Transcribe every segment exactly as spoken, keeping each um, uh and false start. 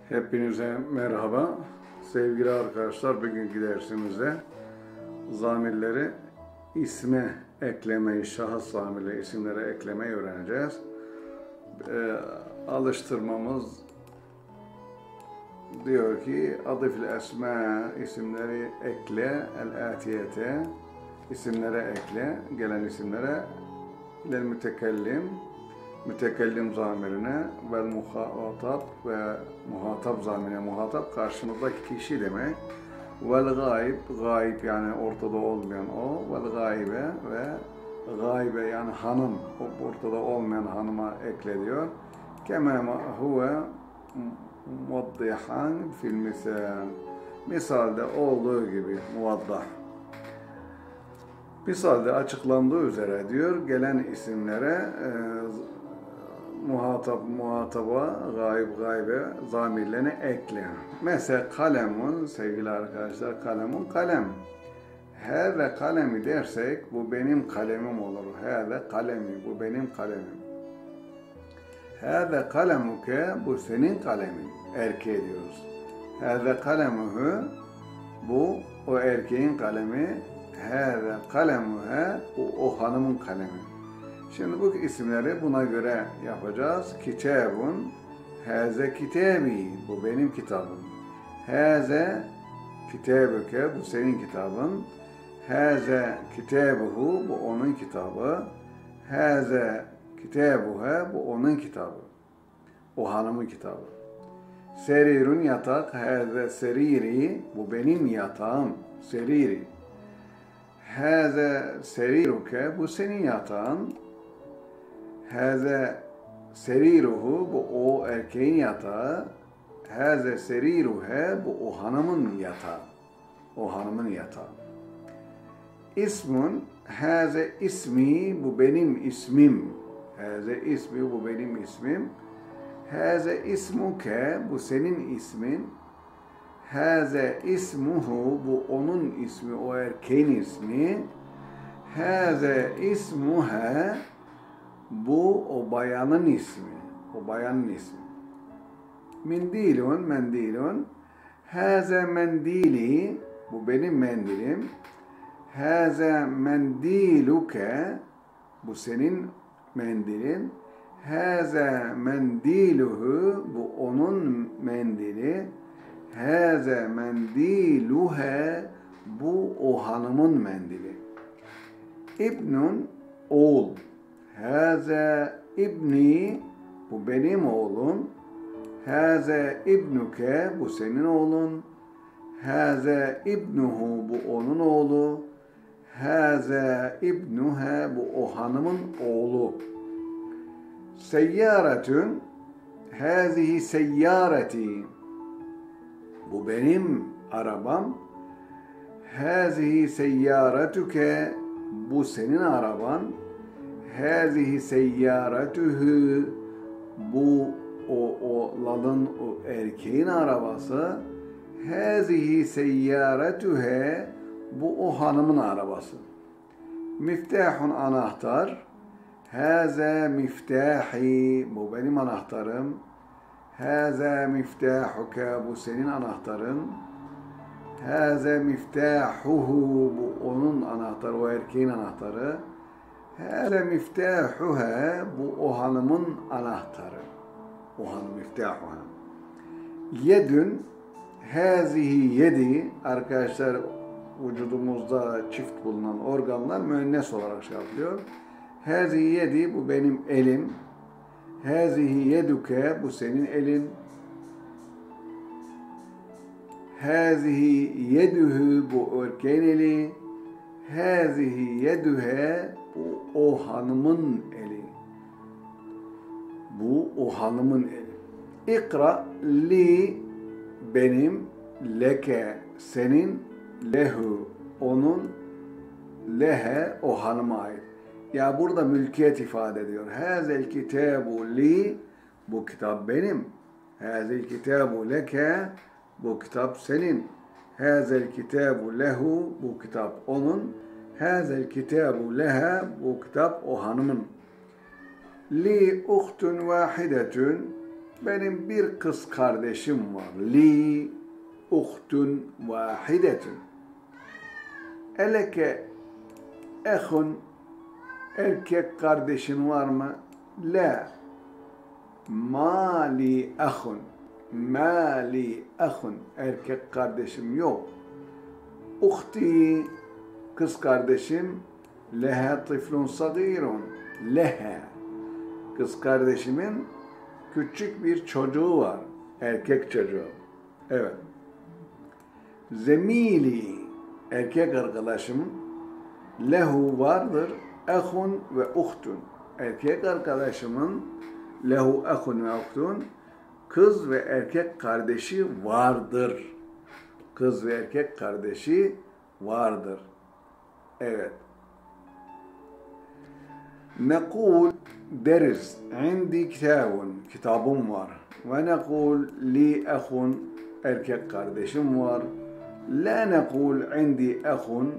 Hepinize merhaba. Sevgili arkadaşlar, bugünkü dersimizde zamirleri isme eklemeyi, şahıs zamirleri isimlere eklemeyi öğreneceğiz. Ee, alıştırmamız diyor ki adif-il esma isimleri ekle, el-atiyete isimlere ekle, gelen isimlere ilel mütekellim mütekellim zamirine vel muhatap ve muhatap zamirine, muhatap karşımızdaki kişi demek. Vel gayb, gayb yani ortada olmayan o, vel gaybe ve gaybe yani hanım, ortada olmayan hanıma ekle diyor. Kema huve muvaddihan fil misal, misalde olduğu gibi muvaddah. Misalde açıklandığı üzere diyor, gelen isimlere e, muhatap, muhataba, gayb, gaybe zamirlerini ekle. Mesela kalemun, sevgili arkadaşlar, kalemun, kalem. Hâze kalemi dersek, bu benim kalemim olur. Hâze kalemi, bu benim kalemim. Hâze kalemuke, bu senin kalemin. Erkeğe diyoruz. Hâze kalemuhu, bu o erkeğin kalemi. Hâze kalemuhe, bu o hanımın kalemi. Şimdi bu isimleri buna göre yapacağız. Kitabun, haze kitabi, bu benim kitabım. Haze kitabuke, bu senin kitabın. Haze kitabuhu, bu onun kitabı. Haze kitabuha, bu onun kitabı. O hanımın kitabı. Serirun, yatak. Haze seriri, bu benim yatağım. Seriri. Haze seriruke, bu senin yatağın. Haze seriruhu, bu o erkeğin yatağı. Haze seriruhe, bu o hanımın yatağı. O hanımın yatağı. İsmun, haze ismi, bu benim ismim. Haze ismi, bu benim ismim. Haze ismuke, bu senin ismin. Haze ismuhu, bu onun ismi, o erkeğin ismi. Haze ismuha, bu o bayanın ismi, o bayanın ismi. Mendilun, mendilun. Haze mendili, bu benim mendilim. Haze mendiluke, bu senin mendilin. Haze mendiluhu, bu onun mendili. Haze mendiluhe, bu o hanımın mendili. İbnun, oğul. Haze ibni, bu benim oğlum. Haze ibnuke, bu senin oğlun. Haze ibnuhu, bu onun oğlu. Haze ibnuha, bu o hanımın oğlu. Seyyaretün, hazihi seyyareti, bu benim arabam. Hazihi seyyaretuke, bu senin araban. Hazihi seyyaretuhu, bu o oğlanın, o erkeğin arabası. Hazihi seyyaretuhe, bu o hanımın arabası. Miftahun, anahtar. Haza miftahi, bu benim anahtarım. Haza miftahuka, bu senin anahtarın. Haza miftahuhu, bu onun anahtarı, o erkeğin anahtarı. Haza miftahuha, bu o hanımın anahtarı. O hanım miftahuha. Yedün, hazihi yedi, arkadaşlar vücudumuzda çift bulunan organlar müennes olarak şey yapıyor. Hazihi yedi, bu benim elim. Hazihi yeduke, bu senin elin. Hazihi yeduhu, bu erkeğin eli. Hazihi yeduhe, bu o hanımın eli. Bu o hanımın eli. İkra li, benim, leke, senin, lehu, onun, lehe, o hanıma ait. Ya burada mülkiyet ifade ediyor. Hazel kitabu li, bu kitap benim. Hazel kitabu leke, bu kitap senin. Hazel kitabu lehu, bu kitap onun. Hazel kitabu leha, bu kitap o hanımın. Li uhtun vahidetun, Benim bir kız kardeşim var. Li uhtun vahidetun. Eleke ehun, erkek kardeşin var mı? La. Mali ehun. Mali ehun. Erkek kardeşim yok. Uhti, kız kardeşim. Leha tiflun sagirun. Leha. Kız kardeşimin küçük bir çocuğu var. Erkek çocuğu. Evet. Zemili, erkek arkadaşım. Lehu vardır. Ehun ve uhtun. Erkek arkadaşımın lehu ehun ve uhtun. Kız ve erkek kardeşi vardır. Kız ve erkek kardeşi vardır. Evet. Nekul deriz. İndi kitabun. Kitabım var. Ve nekul li ehun. Erkek kardeşim var. La nekul indi ehun.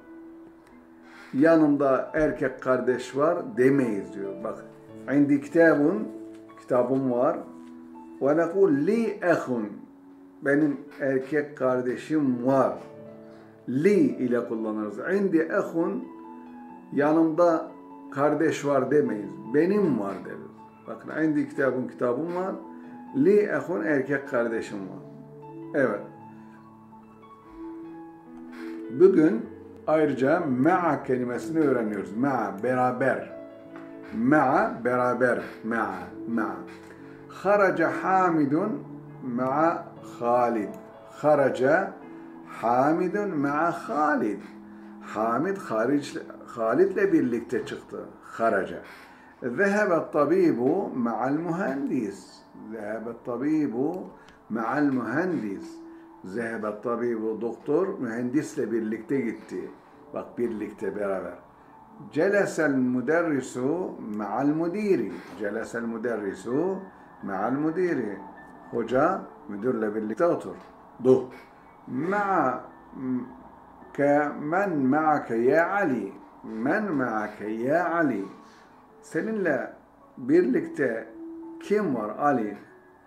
Yanımda erkek kardeş var demeyiz diyor. Bak. İndi kitabun. Kitabım var. Ve nekul li ehun. Benim erkek kardeşim var. Li ile kullanırız. İndi ehun. Yanımda kardeş var demeyiz. Benim var deriz. Bakın indi kitabın kitabım var. Li ehun, erkek kardeşim var. Evet. Bugün ayrıca ma'a kelimesini öğreniyoruz. Ma'a, beraber. Ma'a, beraber. Ma'a, ma'a. Kharaca Hamidun ma'a Halid. Kharaca Hamidun ma'a Halid. Hamid Halid'le birlikte çıktı. Kharaca. Zehebet tabibu ma'al mühendis. Zehebet tabibu ma'al mühendis. Zehebet tabibu, doktor mühendisle birlikte gitti. Bak, birlikte, beraber. Celesel müderrisu ma'al müdiri. Celesel müderrisu ma'al müdiri. Hoca müdürle birlikte oturdu. Ma'a ke men ma'ake ya Ali. Men ma'ake ya Ali. Seninle birlikte kim var Ali?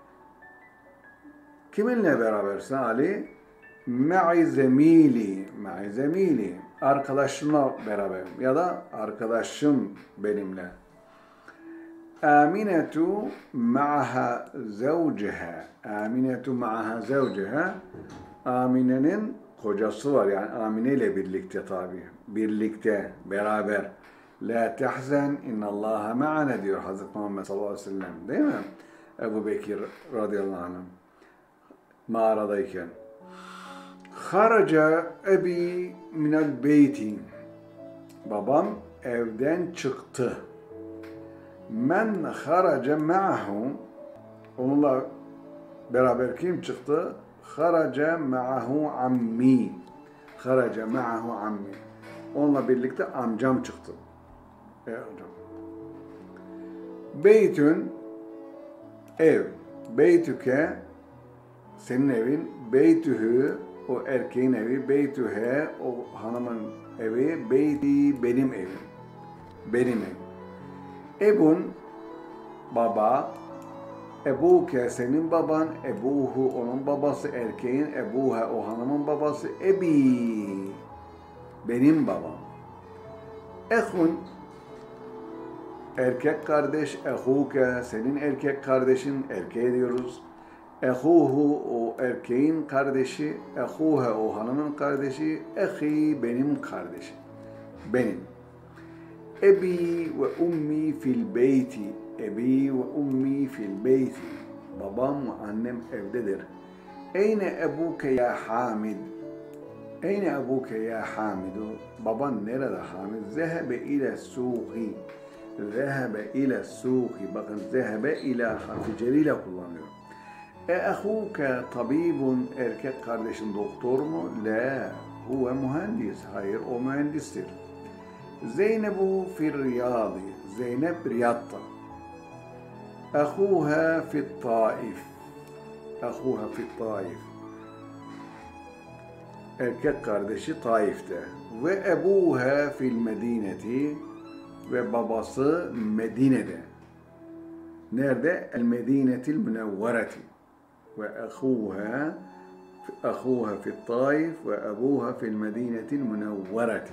Kiminle berabersin Ali? Ma'i zemili. Ma'i zemili. Arkadaşımla beraberim. Ya da arkadaşım benimle. Aminetu ma'aha zavceha. Aminetu ma'aha zavceha. Amine'nin kocası var. Yani Amine ile birlikte tabi. Birlikte, beraber. La tehzen innallaha ma'ana diyor Hazreti Muhammed sallallahu aleyhi ve sellem. Değil mi? Ebu Bekir radıyallahu anh. Mağaradayken. Kharaca ebi minel beyti. Babam evden çıktı. Men kharaca ma'ahu. Onunla beraber kim çıktı? Kharaca ma'ahu ammi. Kharaca ma'ahu ammi. Onunla birlikte amcam çıktı. Evet hocam. Beytün, ev. Beytüke, senin evin. Beytühü, o erkeğin evi. Beytühe, o hanımın evi. Beyti, benim evim. Benim evim. Ebun, baba. Ebuke, senin baban. Ebuhu, onun babası. Erkeğin. Ebuhe, o hanımın babası. Ebi, benim babam. Ehun, erkek kardeş. Ehuke, senin erkek kardeşin. Erkeğe diyoruz. Ehuhu, o erkeğin kardeşi. Ehuhe, o hanımın kardeşi. Ehi, benim kardeşim. Benim. Ebi ve ummi fil beyti. Ebi ve ummi fil beyti. Babam ve annem evdedir. Eyne ebuke ya Hamid. Eyne ebuke ya Hamidu. Baban nerede Hamid? Zehebe ile suği. Zehebe ile suği. Bakın zehebe ile harfi celiyle kullanıyor. E ehuke tabibun, erkek kardeşin doktor mu? La, huve mühendis. Hayır, o mühendistir. Zeynebu fir riyadi. Zeynep Riyad'da. Ehuha fit taif. Ehuha fit taif. Erkek kardeşi Taif'te. Ve ebuha fil medineti. Ve babası Medine'de. Nerede? El-Medinetil Münevvereti. Ve ahuha ahuha fi't Taif ve abuha fi'l Medinetil Münevvereti.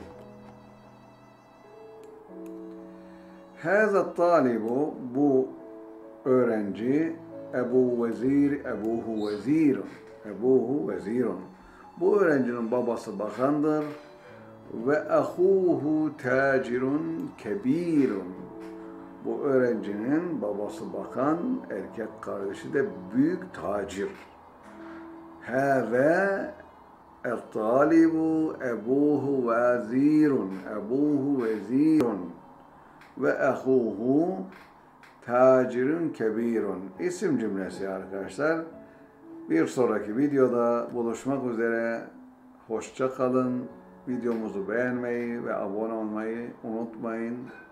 Hâzâ talibu, bu öğrenci, Ebu Vezir, Ebuhu Vezirun. Ebuhu Vezirun. Bu öğrencinin babası bakandır. Ve ahuhu tacirun kebirun. Bu öğrencinin babası bakan, erkek kardeşi de büyük tacir. Hâve el-talibu ebuhu vezirun. Ebuhu vezirun. Ve ahuhu tacirun kebirun. İsim cümlesi arkadaşlar. Bir sonraki videoda buluşmak üzere. Hoşça kalın. Videomuzu beğenmeyi ve abone olmayı unutmayın.